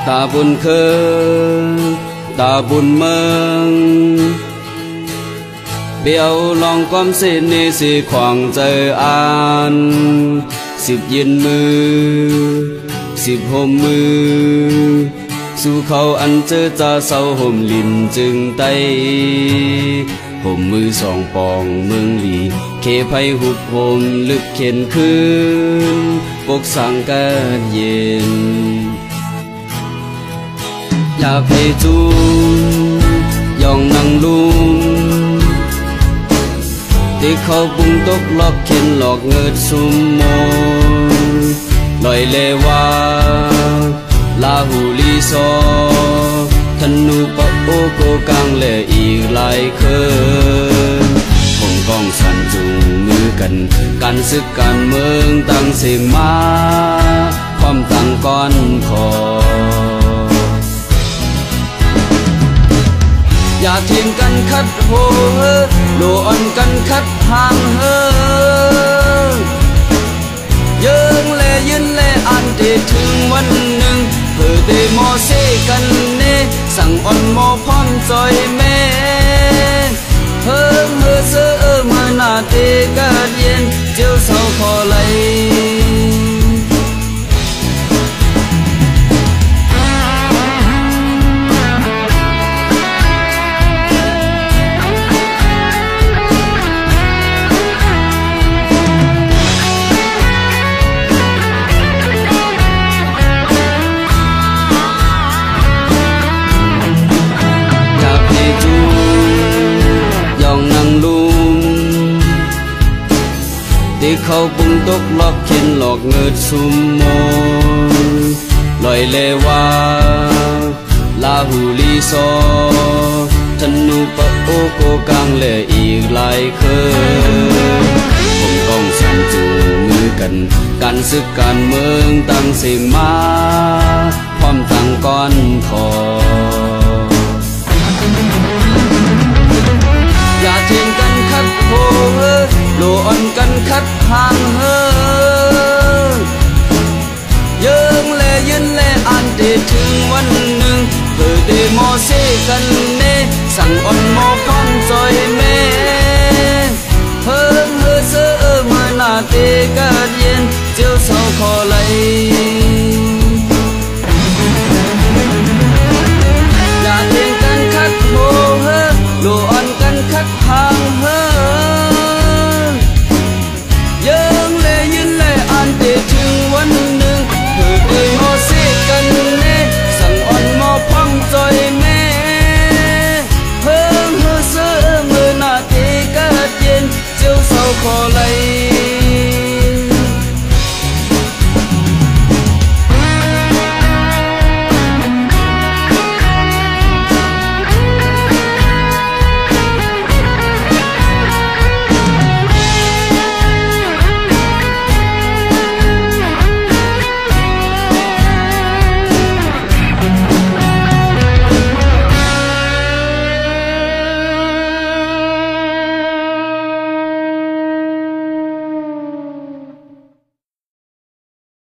ตาบุญเคยตาบุญเมืองเบียวลองความสิ้นนี้สิขวางใจอ่าน10ยืนมือ10ห่มมือสู่เขาอันเจอจ่าเศร้าห่มลินจึงไตห่มมือสองปองเมืองหลีเคไพหุบห่มลึกเข็นคืนปกสังกันเย็นอยากให้จูยองนั่งลุมที่เขาปุงตกลอกเข็นหลอกเงิดสุมมนลอยเลวาลาหูลีซอธนูปะโอโกกังและอีกหลายเคินคงกองสันจุงมือกันการศึกการเมืองตั้งเสียงมาความตั้งก้อนคออย่าทิ้งกันคัดโหโลอ่อนกันคัดห่างเฮยืงเล่ยืนเล่อันที่ถึงวันหนึ่งเพื่อได้มอเซกันเน่สั่งอ่อนมอพร้อมจอยแม่เฮิงเฮือเสือเมื่อหน้าเตกาเย็นเจ้าเศร้าพอไหลที่เขาปุงตกลอกเข็นหลอกเงิดสุมมนลอยเลวาลาหูลีซอธนูปะโอโกกังและอีกหลายเคินคงต้องสั่นจูงมือกันการศึกการเมืองตั้งเสียงมา